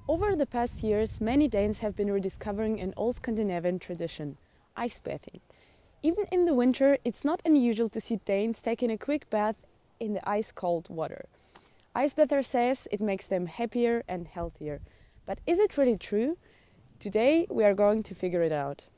Over the past years, many Danes have been rediscovering an old Scandinavian tradition, ice bathing. Even in the winter, it's not unusual to see Danes taking a quick bath in the ice-cold water. Icebether says it makes them happier and healthier. But is it really true? Today we are going to figure it out.